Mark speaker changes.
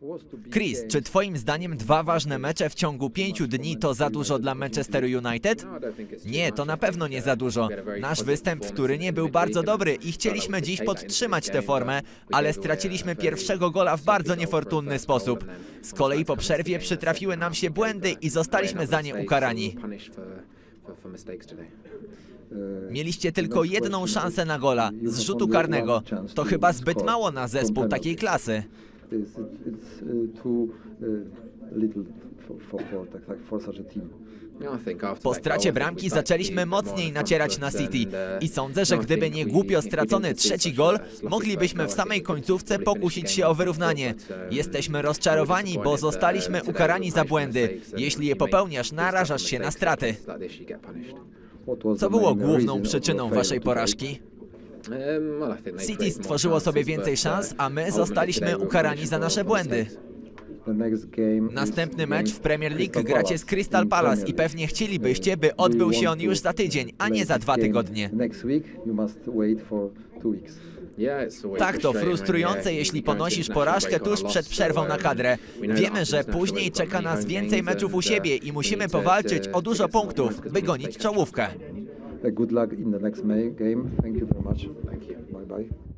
Speaker 1: Chris, czy twoim zdaniem 2 ważne mecze w ciągu 5 dni to za dużo dla Manchesteru United? Nie, to na pewno nie za dużo. Nasz występ w Turynie był bardzo dobry i chcieliśmy dziś podtrzymać tę formę, ale straciliśmy pierwszego gola w bardzo niefortunny sposób. Z kolei po przerwie przytrafiły nam się błędy i zostaliśmy za nie ukarani. Mieliście tylko jedną szansę na gola, z rzutu karnego. To chyba zbyt mało na zespół takiej klasy. Po stracie bramki zaczęliśmy mocniej nacierać na City i sądzę, że gdyby nie głupio stracony trzeci gol, moglibyśmy w samej końcówce pokusić się o wyrównanie. Jesteśmy rozczarowani, bo zostaliśmy ukarani za błędy. Jeśli je popełniasz, narażasz się na straty. Co było główną przyczyną waszej porażki? City stworzyło sobie więcej szans, a my zostaliśmy ukarani za nasze błędy. Następny mecz w Premier League gracie z Crystal Palace i pewnie chcielibyście, by odbył się on już za tydzień, a nie za 2 tygodnie. Tak, to frustrujące, jeśli ponosisz porażkę tuż przed przerwą na kadrę. Wiemy, że później czeka nas więcej meczów u siebie i musimy powalczyć o dużo punktów, by gonić czołówkę.
Speaker 2: Good luck in the next game. Thank you very much. Bye bye.